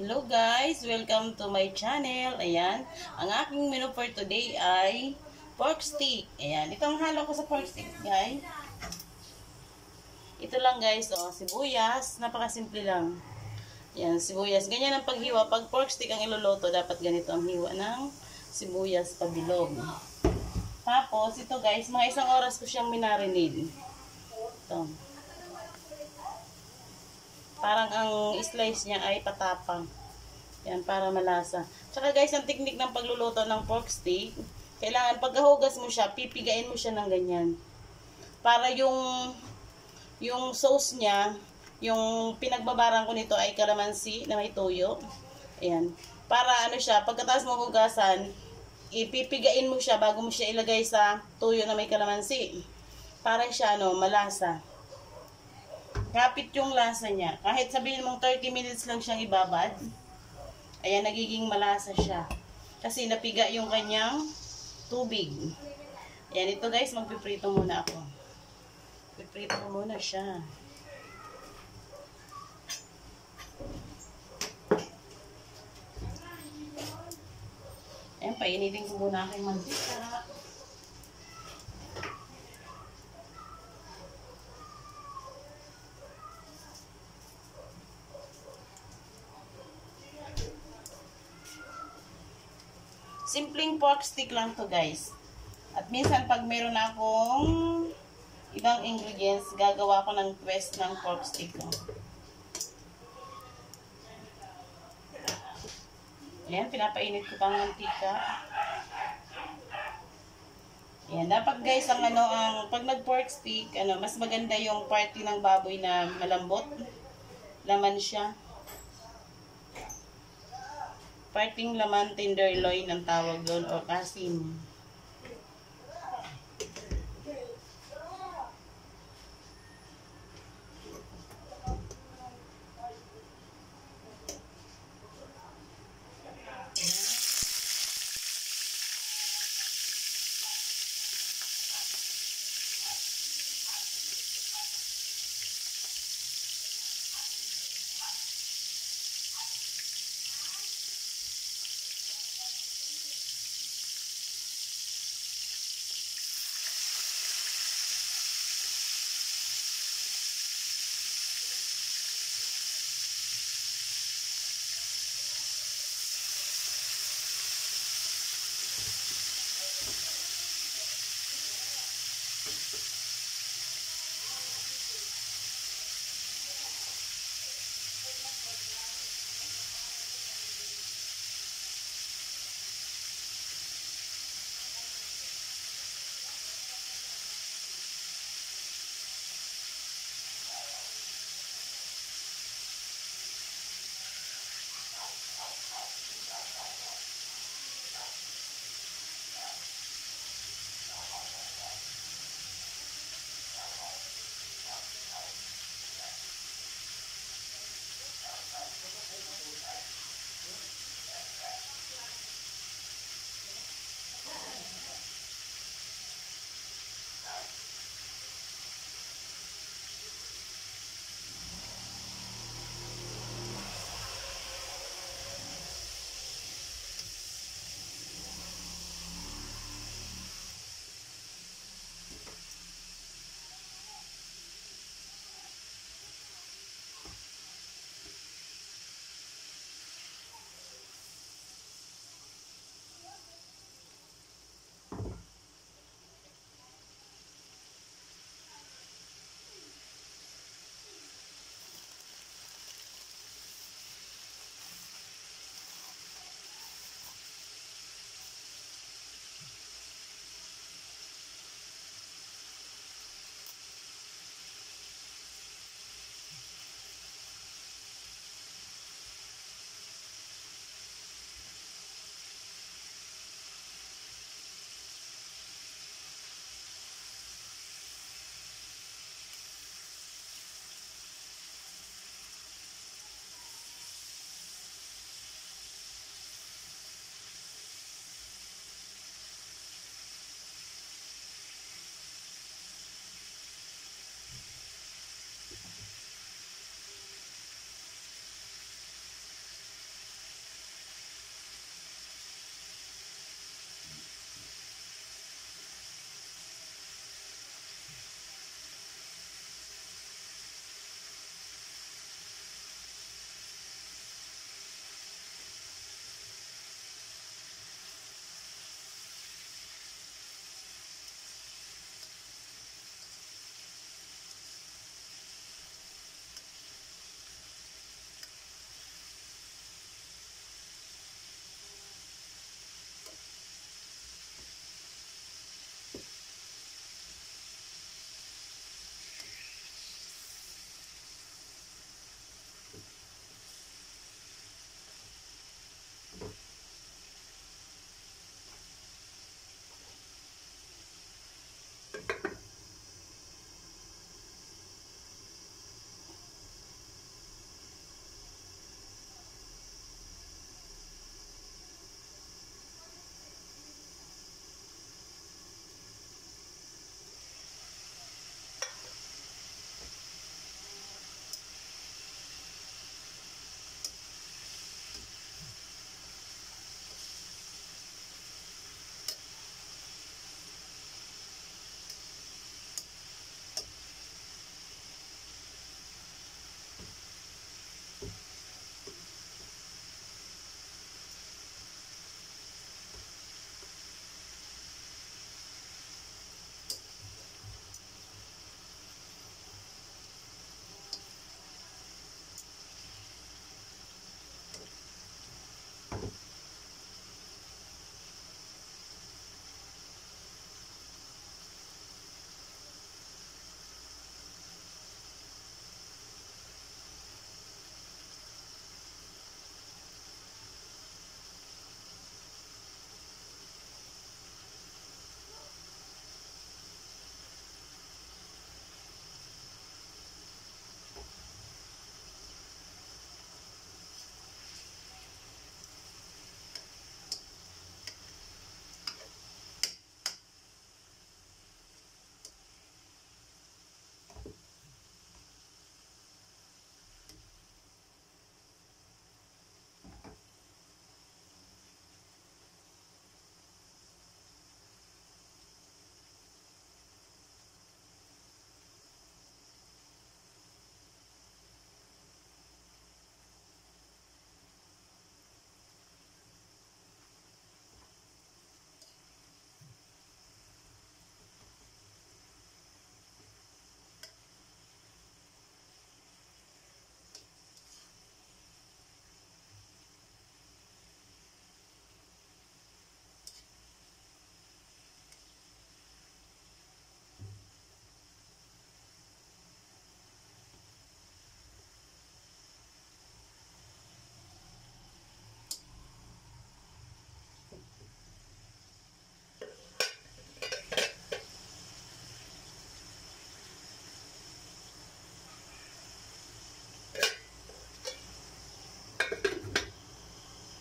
Hello guys! Welcome to my channel. Ayan. Ang aking menu for today ay pork stick. Ayan. Ito ang halo ko sa pork stick, guys. Ito lang guys, oh, sibuyas. Napakasimple lang. Ayan, sibuyas. Ganyan ang paghiwa. Pag pork stick ang iluluto, dapat ganito ang hiwa ng sibuyas pabilog. Tapos, ito guys, mga 1 oras ko siyang minarinade. Ito. Parang ang slice niya ay patapang. Yan, para malasa. Tsaka guys, ang technique ng pagluluto ng pork steak, kailangan pagkahugas mo siya, pipigain mo siya ng ganyan. Para yung sauce niya, yung pinagbabarang ko nito ay kalamansi na may toyo. Ayan. Para ano siya, pagkatapos mo hugasan, ipipigain mo siya bago mo siya ilagay sa toyo na may kalamansi. Para siya, malasa. Kapit yung lasa niya. Kahit sabihin mong 30 minutes lang siyang ibabad, ayan, nagiging malasa siya. Kasi napiga yung kanyang tubig. Ayan, ito guys, magpiprito muna ako. Piprito ko muna siya. Ayan, painitin ko muna aking mantika. Simpleng pork stick lang to guys. At minsan pag meron akong ibang ingredients, gagawa ko ng twist ng pork stick ko. Ayan, pinapainit ko pang mantika. Ayan, dapat guys, pag nag-pork stick, mas maganda yung party ng baboy na malambot. Laman siya. Parting laman, tenderloin ang tawag doon, o asin.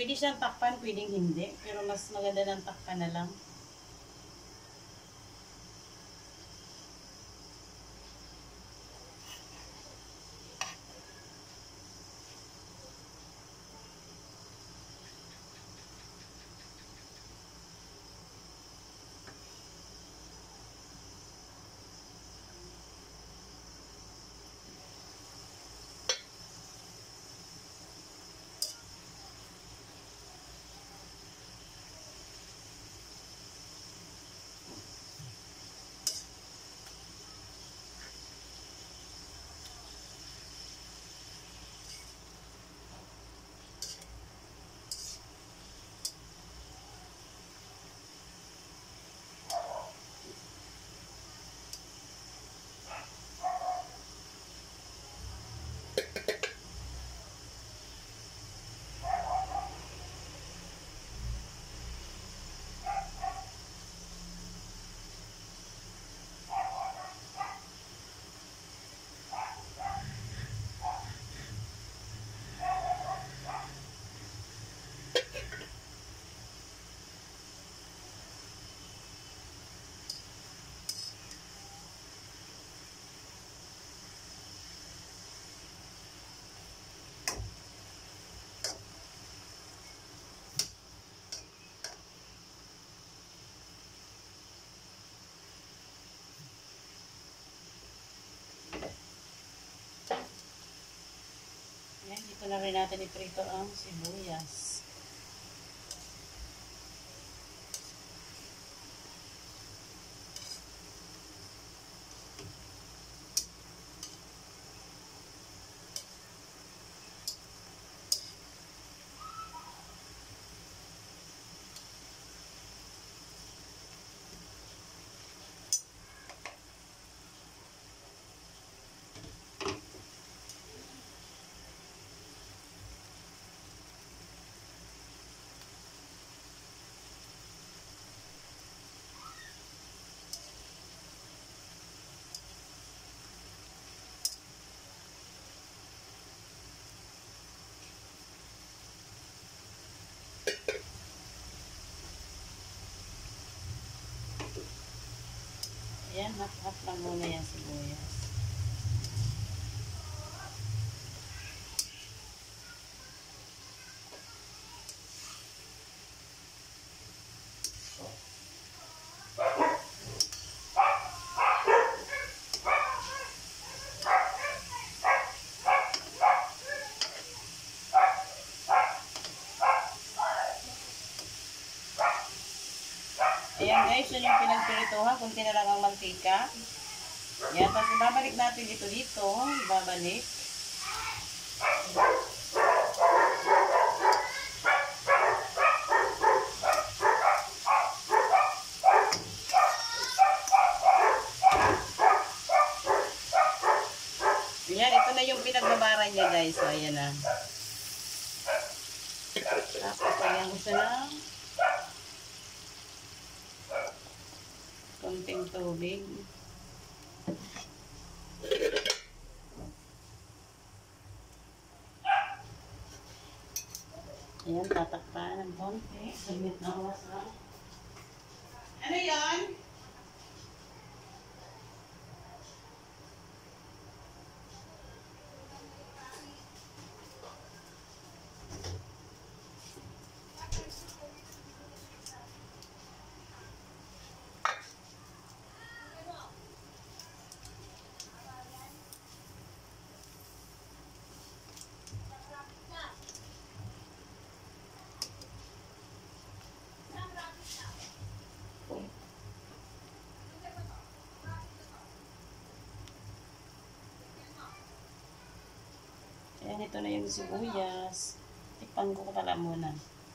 Pwede siyang takpan, pwedeng hindi. Pero mas maganda ng takpan na lang. Ayan, dito na rin natin iprito ang sibuyas. Ayan, half lang muna yung sibuyas. Ayan guys, yun yung pinagpirituhan. Kunti na lang ang mantika. Ayan, tapos ibabalik natin dito. Ibabalik. Ayan, ito na yung pinagbabaran niya guys. So, ayan na. Tapos, ayan ko siya lang. Konting tubig. Ayan, tatakpan ng konti. Saglit na awas lang. Ano yan? Ayan, ito na yung sibuyas. Tikpan ko pala muna.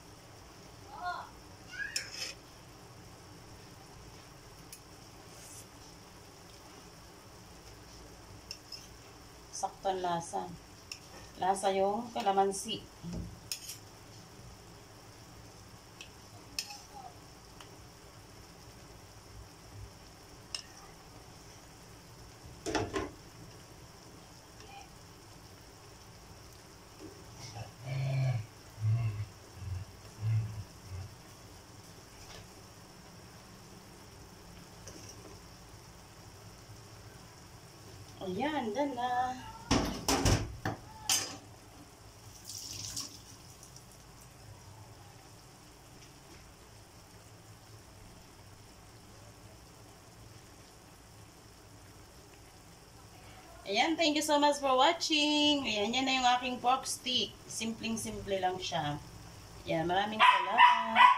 Sakto lasa. Lasa yung kalamansi. Ayan, done na. Ayan, thank you so much for watching. Ayan, yan na yung aking pork stick. Simpleng-simple lang siya. Ayan, maraming salamat.